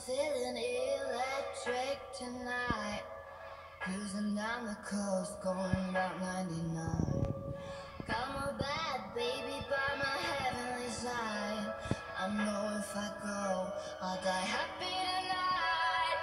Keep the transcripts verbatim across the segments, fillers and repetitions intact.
feeling electric tonight. Cruising down the coast, going about ninety-nine. Got my bad baby by my heavenly side. I know if I go, I'll die happy tonight.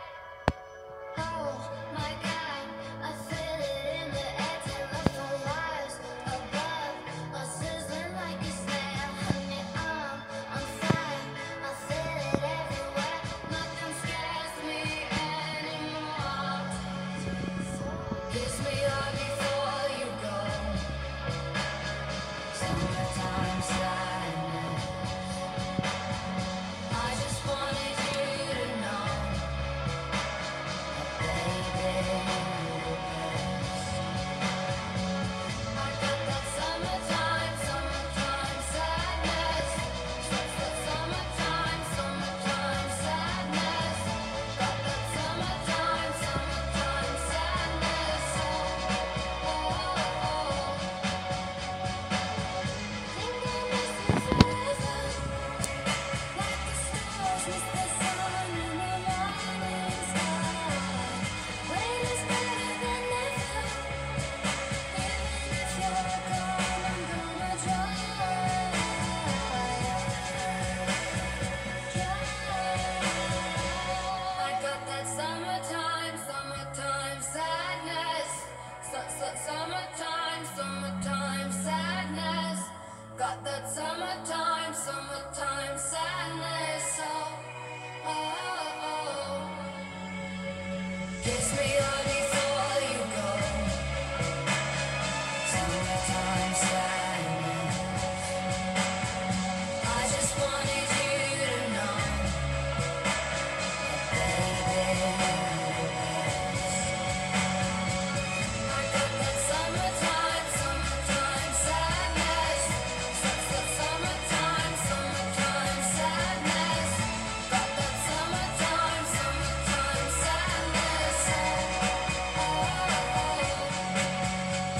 Oh my God, I feel it in the air, telephone wires above, are sizzling like a snare. Honey, I'm on fire, I feel it everywhere. Nothing scares me anymore. Kiss me hard before you go. Summertime sadness. I just wanted you to know, baby. I got that summertime, summertime sadness. That's that summertime, summertime sadness. Got that summertime, summertime sadness. Oh, oh, oh. Think I miss you forever. Like the stars miss the sun in the morning sky. Rain is better than ever. Even if you're gone, I'm gonna try. I got that summertime, summertime sadness. Su- su- Summertime, summertime sadness. Got that summertime, summertime sadness. Oh, oh, oh. Kiss me hard before you go. Summertime sadness. I just wanted you to know, baby. I got that summertime, summertime sadness. That's that summertime, summertime sadness. Got that summertime, summertime sadness. Oh, oh, oh.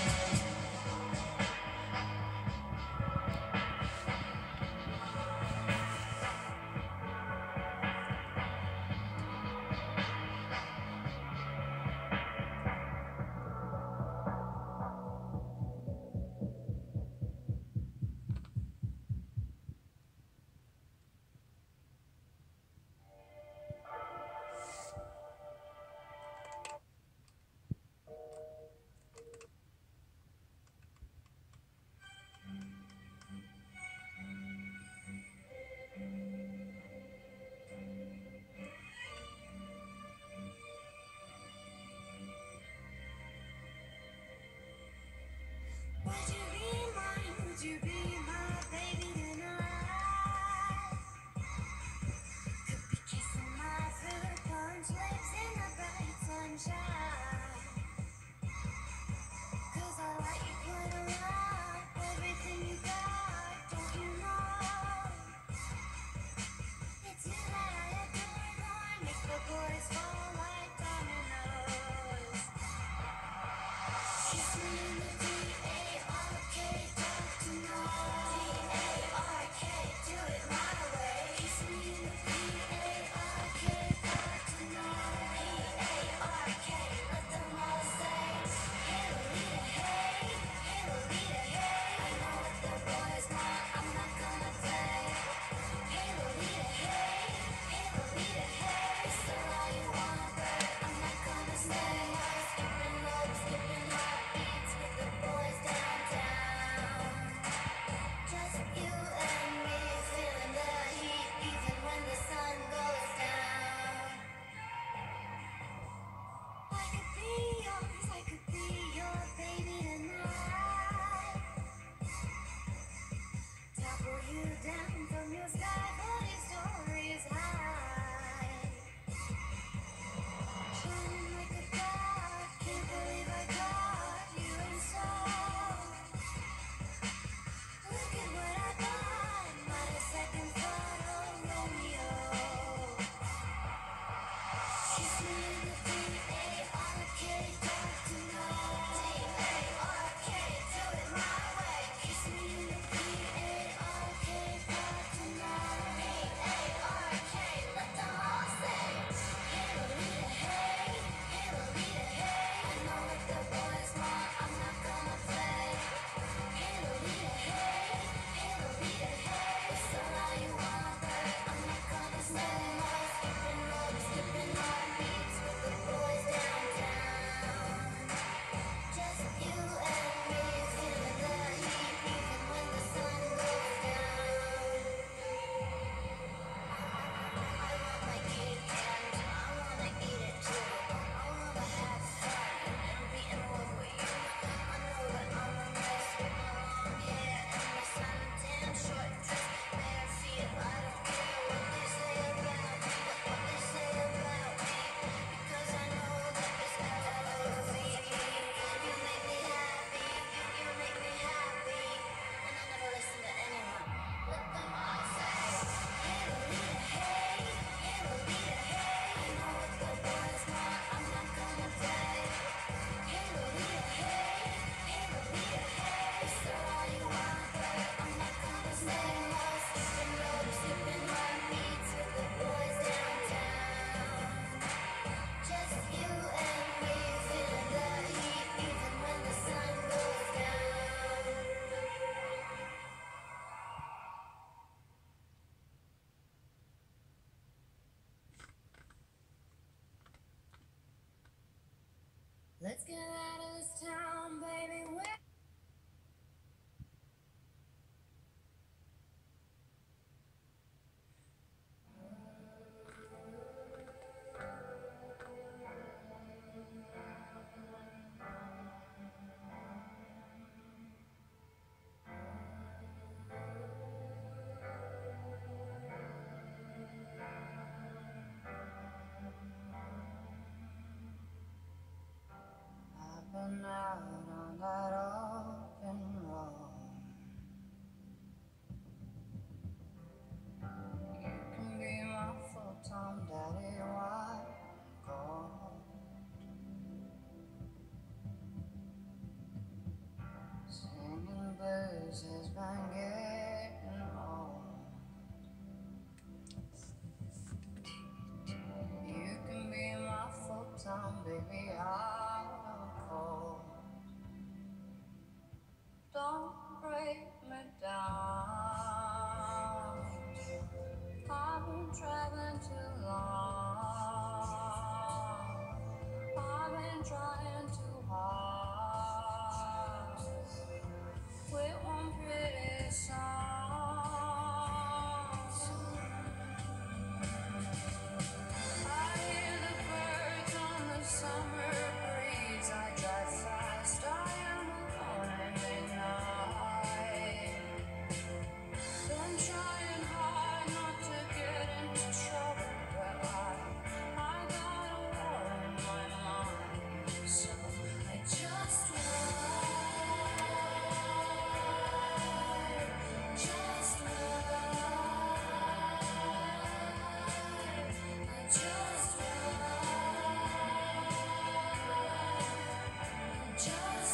Would you be mine? Would you be my baby tonight? Could be kissing my fruit punch lips in the bright sunshine. 'Cause I like you quite a lot. Everything you got, don't you know? It's you that I adore, Lord. Make the boys fall like dominoes. Kiss me in the D A R K, dark tonight. D A R K, do it my way. Kiss me in the D A R K, dark tonight. D A R K, let them all say, hey Lolita, hey, hey Lolita, hey. I know what the boys want, I'm not gonna play. Hey Lolita, hey, hey Lolita, hey. It's all you want, but I'm not gonna stay. Skipping rope, skipping heartbeats with the boys downtown. Just you and me, feeling the heat even when the sun goes down. I could be yours, I could be your baby tonight. Topple you down from your sky, forty stories high. Shining like a god, can't believe I got you in store. Look at what I got, not a second thought of Romeo. Kiss me in the D A R K, dark tonight. D A R K, do it my way. Kiss me in the D A R K, dark tonight. it down. I've been traveling too long. I've been trying too hard with one pretty song. I hear the birds on the summer breeze. I drive fast, I am alone in midnight. Been trying hard not to get into trouble, but I, I got a war in my mind, so I just ride, just ride, I just ride, just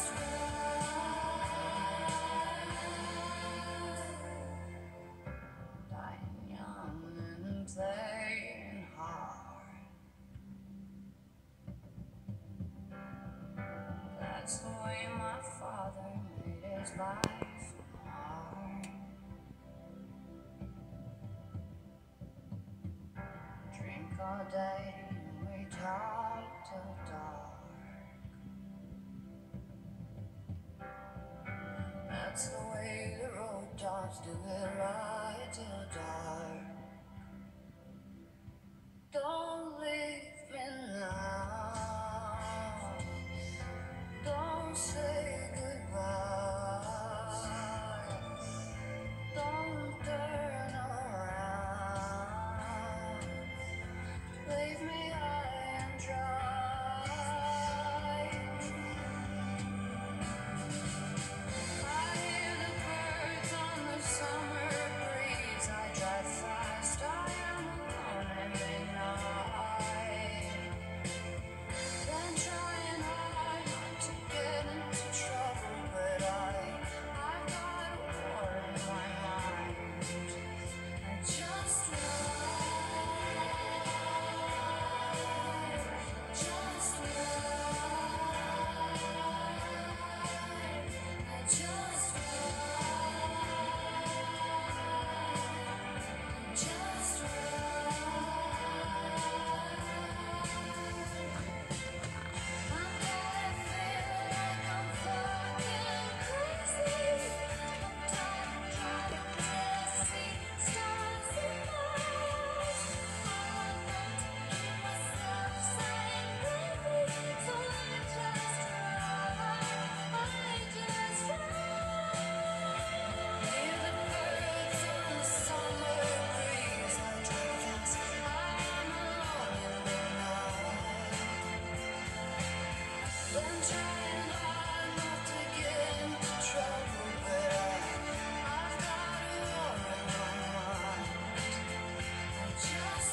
ride. Dying young and playing hard. That's the way my father made his life hard. Drink all day and we talk till dark. That's the way the road dogs do it, right till dark. Don't leave me now. Don't say goodbye. Don't turn around. Leave me high and dry. I hear the birds on the summer breeze. I drive fast, I am alone in midnight. Been trying hard not to get into trouble, but I, I've got a war in my mind. I just ride, just ride, I just ride, just ride. I'm gonna feel like I'm fucking crazy. I'm tired of driving till I see stars and bars. All I want to keep myself saying baby, so I just ride, I just ride. Hear the birds on the summer breeze. I drive fast, I am alone in the night. Been trying hard not to get into trouble, but I, I've got a war in my mind. I just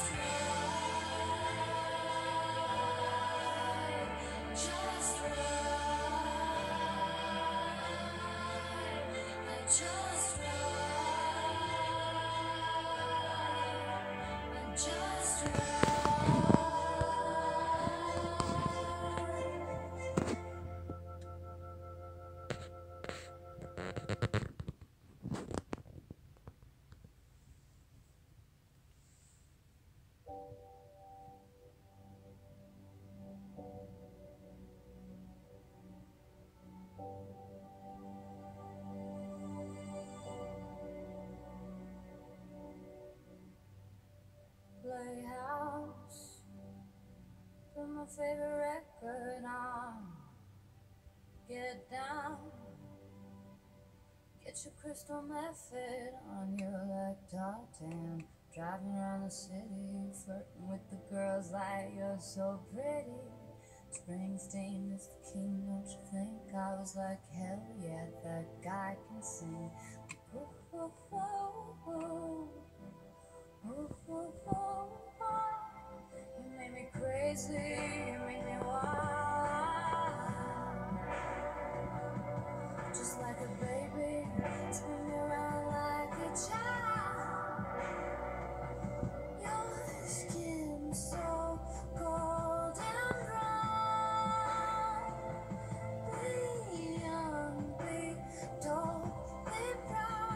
ride, just ride, I just ride, I just ride. Playhouse, put my favorite record on. Get down, get your crystal method on your laptop, damn. Driving around the city, flirting with the girls like you're so pretty. Springsteen is the king, don't you think? I was like, hell yeah, that guy can sing. Ooh, ooh, ooh, ooh. Ooh, ooh, ooh, ooh. You make me crazy, you make me wild. Just like a baby, spin me around like a child. Your skin so cold and brown. Be young, be told, be proud.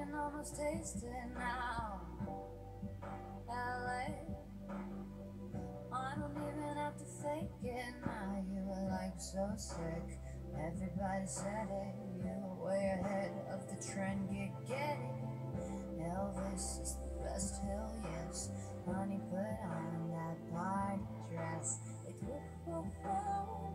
can almost taste it now. L A, I don't even have to fake it now. You were like so sick, everybody said it. You were way ahead of the trend, you get it. Elvis is the best, hell yes. Honey, put on that party dress. Like, whoa, whoa, whoa.